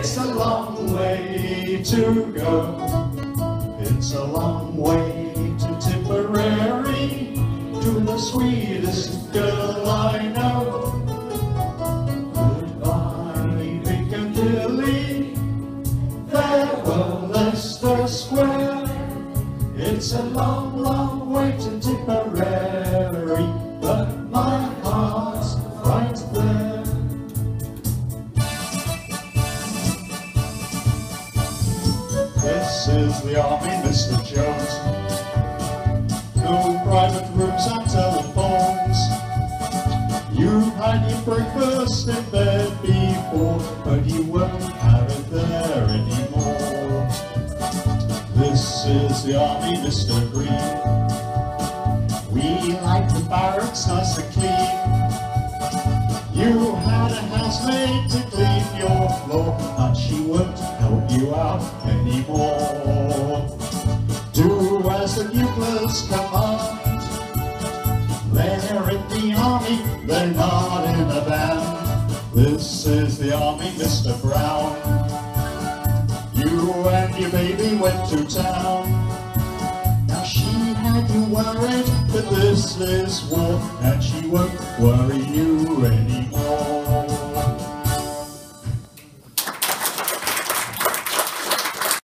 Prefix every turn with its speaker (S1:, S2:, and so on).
S1: It's a long way to go. It's a long way to Tipperary, to the sweetest girl I know. Goodbye, Piccadilly, farewell, Leicester Square. It's a long, long way to Tipperary, but my heart's right there. This is the army, Mr. Jones. No private rooms and telephones. You've had your breakfast in bed before, but you won't have it there anymore. This is the army, Mr. Green. We like the barracks nice and clean. You had a housemaid to clean your floor, and she won't help you out anymore. Do as the buglers command. They're in the army, they're not in a band. This is the army, Mr. Brown. You and your baby went to town. Now she had you worried, but this is war, and she won't worry you anymore.